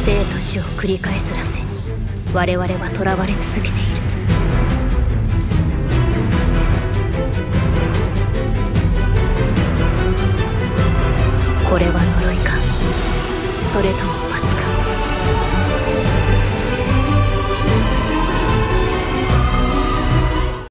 生と死を繰り返す螺旋に我々は囚われ続けている。これは呪いか、それとも